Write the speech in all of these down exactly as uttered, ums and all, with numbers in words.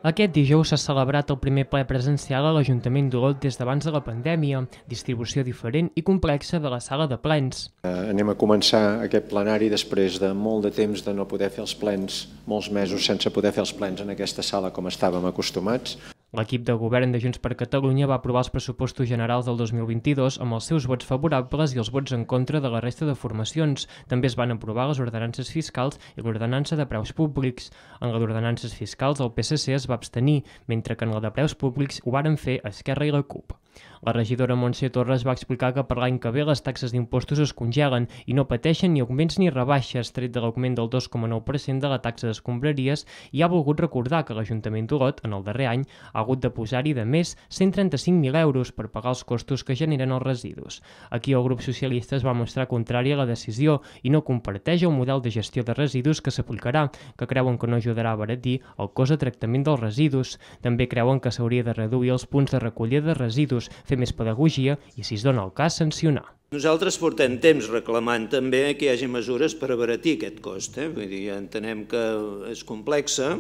Aquest dijous s'ha celebrat el primer ple presencial a l'Ajuntament d'Olot des d'abans de la pandèmia, distribució diferent i complexa de la sala de plens. Anem a començar aquest plenari després de molt de temps de no poder fer els plens, molts mesos sense poder fer els plens en aquesta sala com estàvem acostumats. L'equip de govern de Junts per Catalunya va aprovar els pressupostos generals del dos mil vint-i-dos amb els seus vots favorables i els vots en contra de la resta de formacions. També es van aprovar les ordenances fiscals i l'ordenança de preus públics. En la d'ordenances fiscals el P S C es va abstenir, mentre que en la de preus públics ho varen fer Esquerra i la CUP. La regidora Montse Torres va explicar que per l'any que ve les taxes d'impostos es congelen i no pateixen ni augments ni rebaixes, tret de l'augment del dos coma nou per cent de la taxa d'escombraries, i ha volgut recordar que l'Ajuntament d'Olot, en el darrer any, ha hagut de posar-hi de més cent trenta-cinc mil euros per pagar els costos que generen els residus. Aquí el grup socialista es va mostrar contrari a la decisió i no comparteix el model de gestió de residus que s'aplicarà, que creuen que no ajudarà a abaratir el cost de tractament dels residus. També creuen que s'hauria de reduir els punts de recollida de residus, fer més pedagogia i, si es dona el cas, sancionar. Nosaltres portem temps reclamant també que hi hagi mesures per abaratir aquest cost. Eh? Vull dir, entenem que és complexa,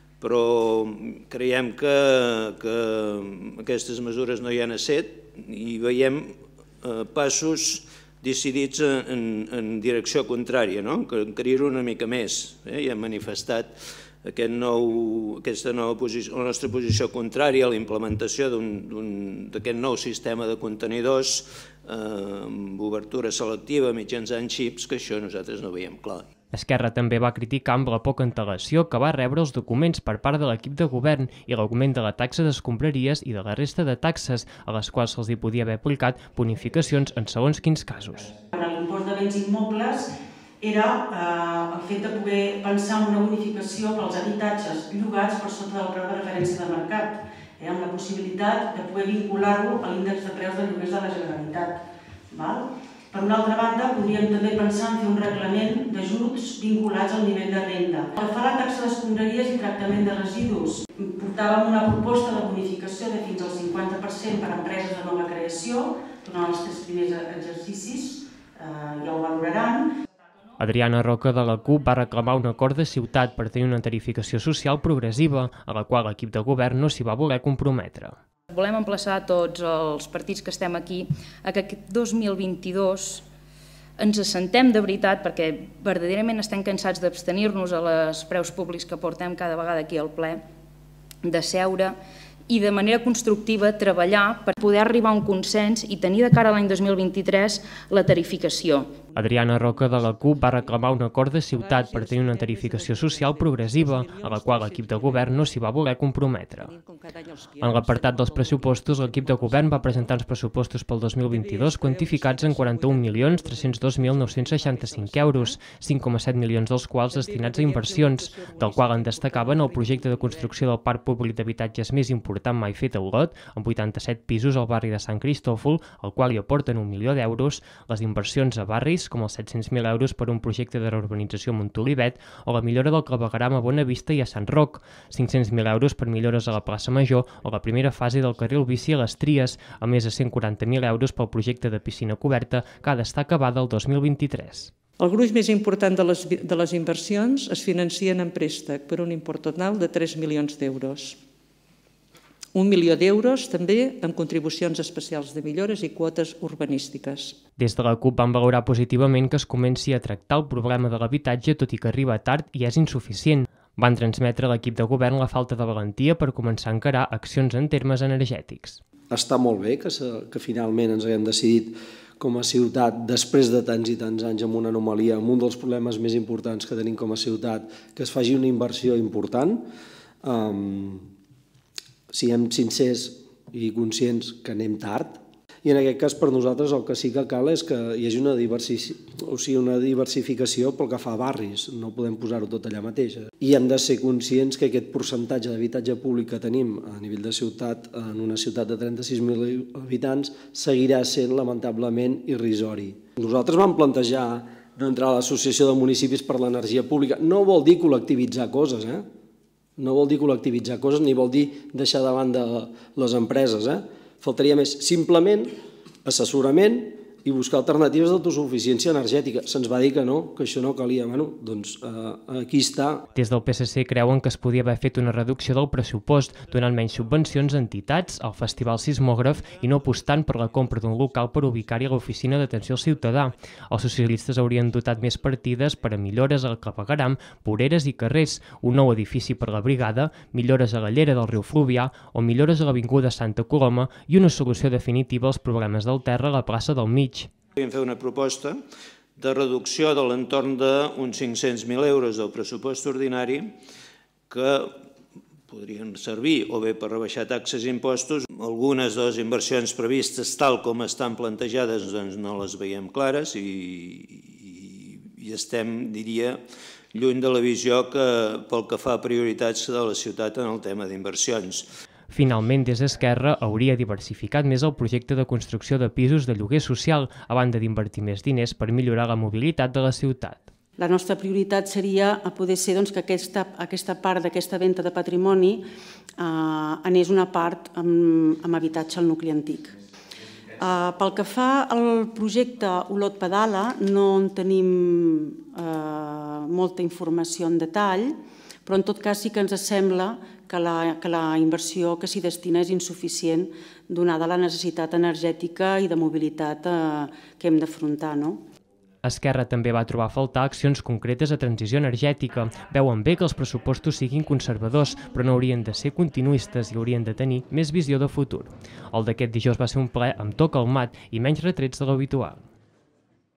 però creiem que, que aquestes mesures no hi han estat i veiem eh, passos decidits en, en direcció contrària, no? Que encarir-ho una mica més. Eh? I hem manifestat aquest nou, aquesta nova posició, la nostra posició contrària a la implementació d'aquest nou sistema de contenidors eh, amb obertura selectiva mitjançant xips, que això nosaltres no veiem clar. Esquerra també va criticar amb la poca antelació que va rebre els documents per part de l'equip de govern i l'augment de la taxa d'escombraries i de la resta de taxes, a les quals se'ls hi podia haver aplicat bonificacions en segons quins casos. L'impost de béns immobles era eh, el fet de poder pensar en una bonificació per als habitatges llogats per sota del preu de referència de mercat, eh, amb la possibilitat de poder vincular-ho a l'índex de preus de lloguers de la Generalitat. Val? Per una altra banda, podríem també pensar en fer un reglament d'ajuts vinculats al nivell de renda. Pel que fa a la taxa d'escombraries i tractament de residus, portàvem una proposta de bonificació de fins al cinquanta per cent per a empreses de nova creació, durant els tres primers exercicis, eh, ja ho valoraran. Adriana Roca de la CUP va reclamar un acord de ciutat per tenir una tarificació social progressiva, a la qual l'equip de govern no s'hi va voler comprometre. Volem emplaçar tots els partits que estem aquí a que aquest dos mil vint-i-dos ens assentem de veritat, perquè verdaderament estem cansats d'abstenir-nos a les preus públics que portem cada vegada aquí al ple, de seure i de manera constructiva treballar per poder arribar a un consens i tenir de cara a l'any dos mil vint-i-tres la tarificació. Adriana Roca de la CUP va reclamar un acord de ciutat per tenir una tarificació social progressiva, a la qual l'equip de govern no s'hi va voler comprometre. En l'apartat dels pressupostos, l'equip de govern va presentar uns pressupostos pel dos mil vint-i-dos quantificats en quaranta-un milions tres-cents dos mil nou-cents seixanta-cinc euros, cinc coma set milions dels quals destinats a inversions, del qual en destacaven el projecte de construcció del parc públic d'habitatges més important mai fet a Olot, amb vuitanta-set pisos al barri de Sant Cristòfol, al qual hi aporten un milió d'euros, les inversions a barris, com els set-cents mil euros per un projecte de reurbanització a Montolivet o la millora del clavegueram a Bonavista i a Sant Roc, cinc-cents mil euros per millores a la plaça Major o la primera fase del carril bici a les Tries, a més de cent quaranta mil euros pel projecte de piscina coberta que ha d'estar acabada el dos mil vint-i-tres. El gruix més important de les, de les inversions es financien en préstec per un import total de tres milions d'euros. Un milió d'euros també amb contribucions especials de millores i quotes urbanístiques. Des de la CUP van valorar positivament que es comenci a tractar el problema de l'habitatge, tot i que arriba tard i és insuficient. Van transmetre a l'equip de govern la falta de valentia per començar a encarar accions en termes energètics. Està molt bé que, que finalment ens haguem decidit com a ciutat, després de tants i tants anys amb una anomalia, amb un dels problemes més importants que tenim com a ciutat, que es faci una inversió important. Um, Siguem sincers i conscients que anem tard i en aquest cas per nosaltres el que sí que cal és que hi hagi una, diversi... o sigui, una diversificació pel que fa a barris, no podem posar-ho tot allà mateix. I hem de ser conscients que aquest percentatge d'habitatge públic que tenim a nivell de ciutat, en una ciutat de trenta-sis mil habitants, seguirà sent lamentablement irrisori. Nosaltres vam plantejar d'entrar a l'Associació de Municipis per l'Energia Pública. No vol dir col·lectivitzar coses, eh? No vol dir col·lectivitzar coses ni vol dir deixar de banda les empreses. Eh? Faltaria més. Simplement assessorament i buscar alternatives d'autosuficiència energètica. Se'ns va dir que no, que això no calia. Bueno, doncs eh, aquí està. Des del P S C creuen que es podia haver fet una reducció del pressupost, donant menys subvencions a entitats, al Festival Sismògraf i no apostant per la compra d'un local per ubicar-hi a l'oficina d'atenció al ciutadà. Els socialistes haurien dotat més partides per a millores al clavegueram, voreres i carrers, un nou edifici per la brigada, millores a la llera del riu Fluvià o millores a l'avinguda Santa Coloma i una solució definitiva als problemes del terra a la plaça del Mig. Podríem fer una proposta de reducció de l'entorn d'uns cinc-cents mil euros del pressupost ordinari que podrien servir o bé per rebaixar taxes i impostos. Algunes de les inversions previstes tal com estan plantejades doncs no les veiem clares i, i, i estem, diria, lluny de la visió que pel que fa a prioritats de la ciutat en el tema d'inversions. Finalment, des d'Esquerra, hauria diversificat més el projecte de construcció de pisos de lloguer social, a banda d'invertir més diners per millorar la mobilitat de la ciutat. La nostra prioritat seria a poder ser doncs, que aquesta, aquesta part d'aquesta venda de patrimoni eh, anés una part amb, amb habitatge al nucli antic. Eh, pel que fa al projecte Olot Pedala, no en tenim eh, molta informació en detall, però en tot cas sí que ens sembla que la, que la inversió que s'hi destina és insuficient donada la necessitat energètica i de mobilitat eh, que hem d'afrontar, no? Esquerra també va trobar a faltar accions concretes a transició energètica. Veuen bé que els pressupostos siguin conservadors, però no haurien de ser continuistes i haurien de tenir més visió de futur. El d'aquest dijous va ser un ple amb to calmat i menys retrets de l'habitual.